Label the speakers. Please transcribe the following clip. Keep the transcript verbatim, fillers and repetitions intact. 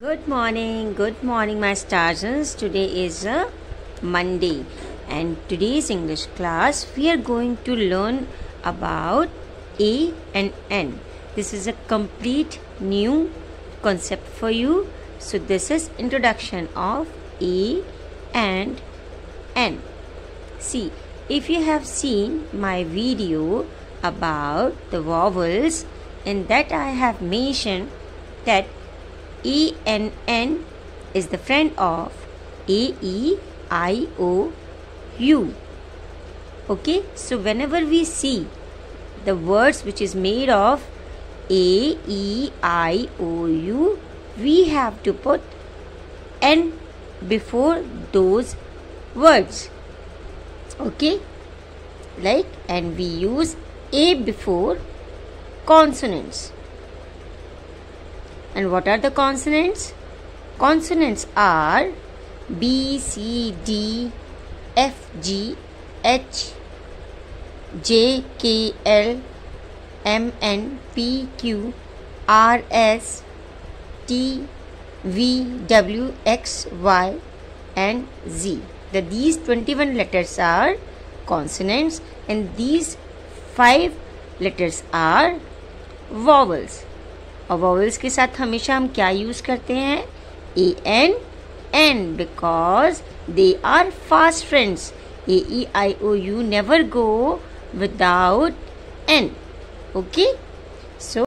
Speaker 1: Good morning, good morning, my stars. Today is a Monday, and today's English class we are going to learn about A and N. This is a complete new concept for you. So, this is introduction of A and N. See, if you have seen my video about the vowels, in that I have mentioned that E and N is the friend of A, E, I, O, U. Okay, so whenever we see the words which is made of A, E, I, O, U, we have to put N before those words. Okay, like, and we use A before consonants. And what are the consonants? Consonants are B, C, D, F, G, H, J, K, L, M, N, P, Q, R, S, T, V, W, X, Y, and Z. The, these twenty-one letters are consonants and these five letters are vowels. और vowels के साथ हमेशा हम क्या use करते हैं? A N N because they are fast friends. A, E, I, O, U never go without N. Okay? So